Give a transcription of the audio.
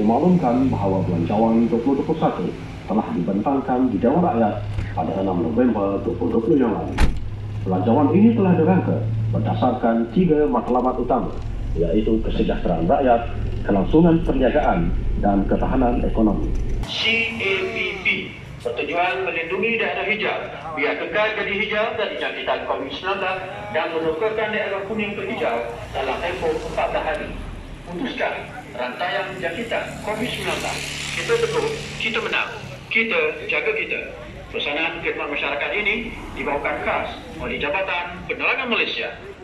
dimaklumkan bahawa Belanjawan 2021 telah dibentangkan di Dewan Rakyat pada 6 November 2020 yang lalu. Belanjawan ini telah dirangka berdasarkan 3 matlamat utama, iaitu kesejahteraan rakyat, kelangsungan perniagaan dan ketahanan ekonomi. CAPP bertujuan melindungi daerah hijau biar kekal jadi hijau dari jangkitan COVID-19 dan menukarkan daerah kuning ke hijau dalam tempoh 14 hari. Putuskan rantaian jangkitan COVID-19. Kita teguh, kita menang, kita jaga kita. Pesanan khidmat masyarakat ini dibawakan khas oleh Jabatan Penerangan Malaysia.